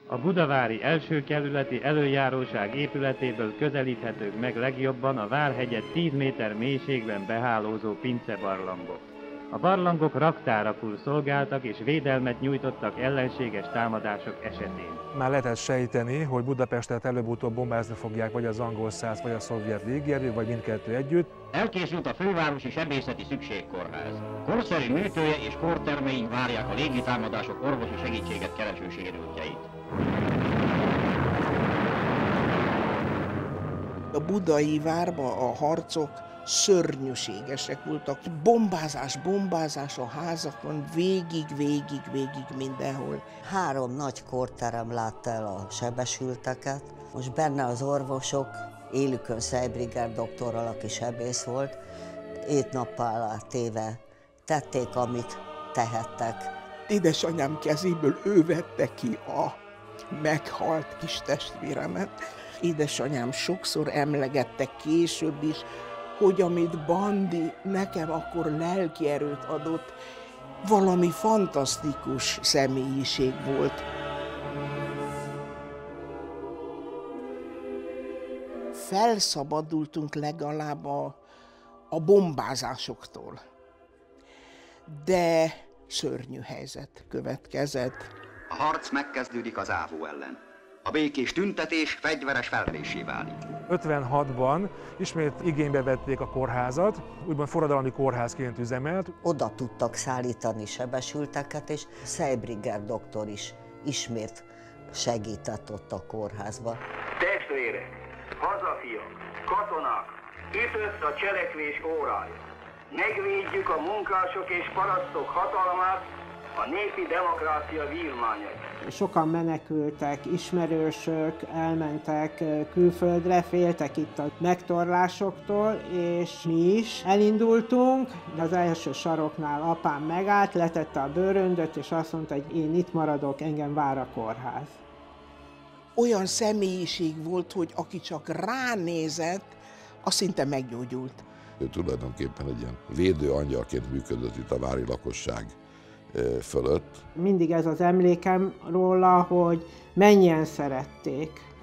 A budavári első kerületi előjáróság épületéből közelíthetők meg legjobban a Várhegyet 10 méter mélységben behálózó pincebarlangok. A barlangok raktárakul szolgáltak és védelmet nyújtottak ellenséges támadások esetén. Már lehetett sejteni, hogy Budapestet előbb-utóbb bombázni fogják vagy az angol száz, vagy a szovjet légierő, vagy mindkettő együtt. Elkészült a fővárosi sebészeti szükségkórház. Korszerű műtője és kórtermeink várják a légitámadások orvosi segítséget kereső sérültjeit. A budai várba a harcok szörnyűségesek voltak. Bombázás a házakon, végig mindenhol. 3 nagy kórterem látta el a sebesülteket. Most benne az orvosok, élükön Seibriger doktorral, aki sebész volt, 7 nappal alá téve tették, amit tehettek. Édesanyám kezéből ő vette ki a meghalt kis testvéremet. Édesanyám sokszor emlegette később is, hogy amit Bandi nekem akkor lelkierőt adott, valami fantasztikus személyiség volt. Felszabadultunk legalább a bombázásoktól, de szörnyű helyzet következett. A harc megkezdődik az ávó ellen. A békés tüntetés fegyveres felvésé válik. 56-ban ismét igénybe vették a kórházat, úgymond forradalmi kórházként üzemelt. Oda tudtak szállítani sebesülteket, és Seibriger doktor is ismét segített ott a kórházba. Testvérek, hazafiak, katonák, ütött a cselekvés órája. Megvédjük a munkások és parasztok hatalmát, a népi demokrácia vívmányait. Sokan menekültek, ismerősök, elmentek külföldre, féltek itt a megtorlásoktól, és mi is elindultunk. Az első saroknál apám megállt, letette a bőröndöt, és azt mondta, hogy én itt maradok, engem vár a kórház. Olyan személyiség volt, hogy aki csak ránézett, az szinte meggyógyult. Ő tulajdonképpen egy ilyen védő angyalként működött itt a vári lakosság fölött. Mindig ez az emlékem róla, hogy mennyien szerették.